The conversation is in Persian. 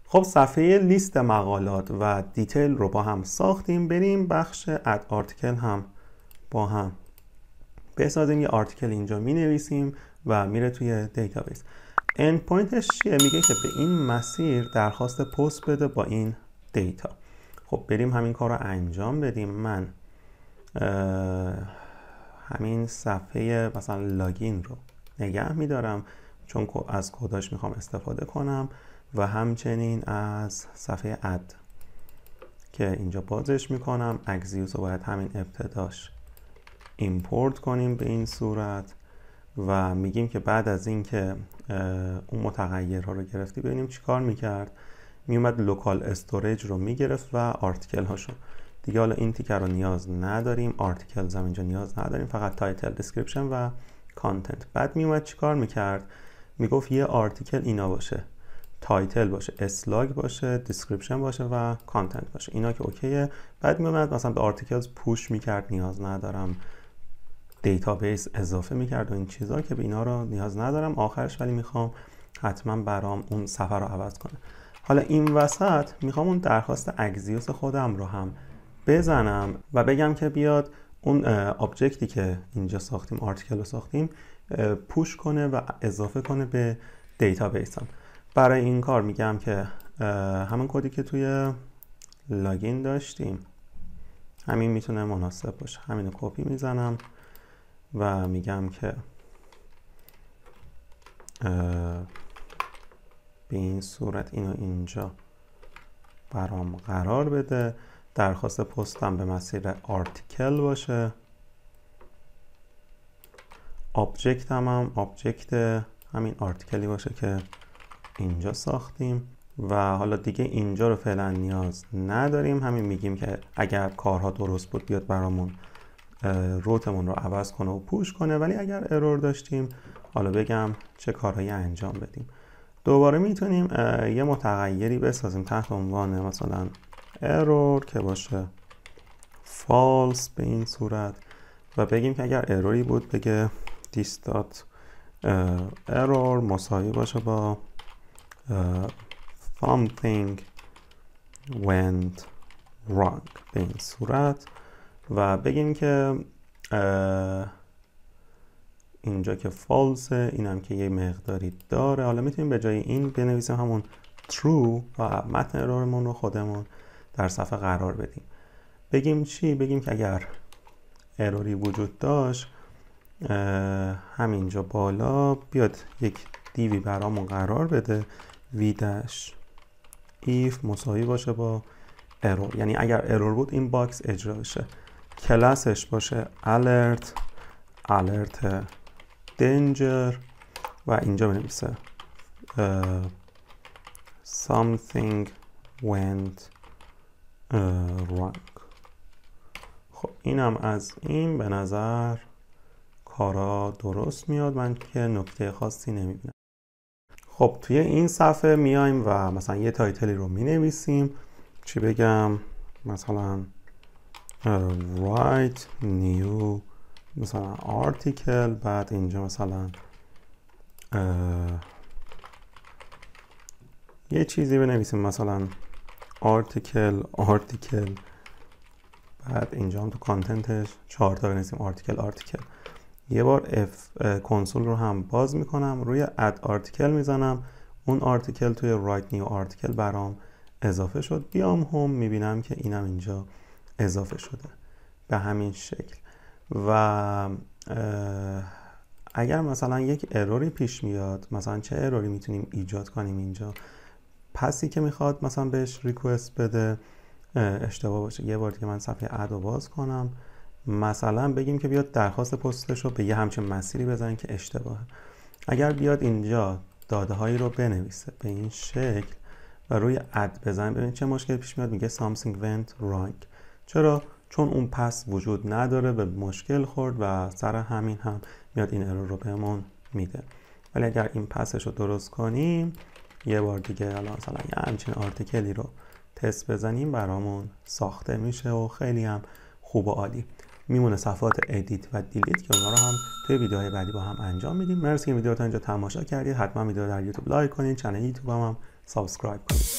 خب صفحه لیست مقالات و دیتیل رو با هم ساختیم. بریم بخش اد آرتیکل هم با هم بسازیم. یه آرتیکل اینجا می نویسیم و میره توی دیتابیس. اند پوینتش چیه؟ میگه که به این مسیر درخواست پست بده با این دیتا. خب بریم همین کار رو انجام بدیم. من همین صفحه مثلا لاگین رو نگه میدارم چون از کداش میخوام استفاده کنم و همچنین از صفحه اد که اینجا بازش میکنم. اکسیوس رو باید همین ابتداش ایمپورت کنیم به این صورت و میگیم که بعد از این که اون متغیرها رو گرفتی ببینیم چیکار میکرد. میومد لوکال استوریج رو میگرفت و آرتیکل هاشو دیگه. حالا این تیکر رو نیاز نداریم، آرتیکلز هم اینجا نیاز نداریم، فقط تایتل، دیسکریپشن و کانتنت. بعد میومد چیکار میکرد؟ میگفت یه آرتیکل اینا باشه، تایتل باشه، اسلاگ باشه، دیسکریپشن باشه و کانتنت باشه. اینا که اوکیه. بعد میومد مثلا به آرتیکلز پوش میکرد، نیاز ندارم، دیتابیس اضافه میکرد و این چیزا که به اینا رو نیاز ندارم. آخرش ولی میخوام حتما برام اون صفحه رو عوض کنه. حالا این وسط میخوام اون درخواست اکسیوس خودم رو هم بزنم و بگم که بیاد اون آبجکتی که اینجا ساختیم، آرتیکل رو ساختیم، پوش کنه و اضافه کنه به دیتابیسم. برای این کار میگم که همون کدی که توی لاگین داشتیم همین میتونه مناسب باشه. همین رو کپی میزنم و میگم که به این صورت اینو اینجا برام قرار بده. درخواست پستم به مسیر آرتیکل باشه. آبجکت هم آبجکت همین آرتیکلی باشه که اینجا ساختیم و حالا دیگه اینجا رو فعلا نیاز نداریم. همین میگیم که اگر کارها درست بود بیاد برامون روتمون رو عوض کنه و پوش کنه، ولی اگر ارور داشتیم حالا بگم چه کارهایی انجام بدیم. دوباره میتونیم یه متغیری بسازیم تحت عنوان مثلا ارور که باشه فالس به این صورت و بگیم که اگر اروری بود بگه this.error مساوی باشه با something went wrong به این صورت و بگیم که اینجا که فالسه، اینم که یه مقداری داره. حالا میتونیم به جای این بنویسیم همون true و متن ارورمون رو خودمون در صفحه قرار بدیم. بگیم چی؟ بگیم که اگر اروری وجود داشت همینجا بالا بیاد یک دیوی برامون قرار بده v-if مساوی باشه با ارور. یعنی اگر ارور بود این باکس اجرا بشه. کلاسش باشه alert danger و اینجا بنویسه something went wrong. خب اینم از این به نظر کارا درست میاد. من که نکته خاصی نمیبینم. خب توی این صفحه میایم و مثلا یه تایتلی رو مینویسیم. چی بگم؟ مثلا write new مثلا article. بعد اینجا مثلا یه چیزی بنویسیم مثلا article. بعد اینجا هم تو کانتنتش 4 تا بنویسیم article. یه بار کنسول رو هم باز میکنم، روی اد آرتیکل میزنم، اون آرتیکل توی write new article برام اضافه شد. بیام هم میبینم که اینم اینجا اضافه شده به همین شکل. و اگر مثلا یک اروری پیش میاد، مثلا چه اروری میتونیم ایجاد کنیم اینجا؟ پسی که میخواد مثلا بهش ریکوست بده اشتباه باشه. یه بار دیگه من صفحه اد رو باز کنم، مثلا بگیم که بیاد درخواست پستش رو به یه همچین مسیری بزنیم که اشتباهه. اگر بیاد اینجا داده هایی رو بنویسه به این شکل و روی اد بزنیم، ببین چه مشکلی پیش میاد. میگه something went wrong. چرا؟ چون اون پس وجود نداره، به مشکل خورد و سر همین هم میاد این ارور رو بهمون میده. ولی اگر این پسش رو درست کنیم، یه بار دیگه حالا مثلا یه همچین آرتیکلی رو تست بزنیم برامون ساخته میشه و خیلی هم خوب و عالی میمونه. صفحات ادیت و دیلیت که اونا رو هم توی ویدیوهای بعدی با هم انجام میدیم. مرسی که ویدیو رو تا اینجا تماشا کردید. حتما ویدیو رو در یوتیوب لایک کنید، کانال یوتیوب هم سابسکرایب کنید.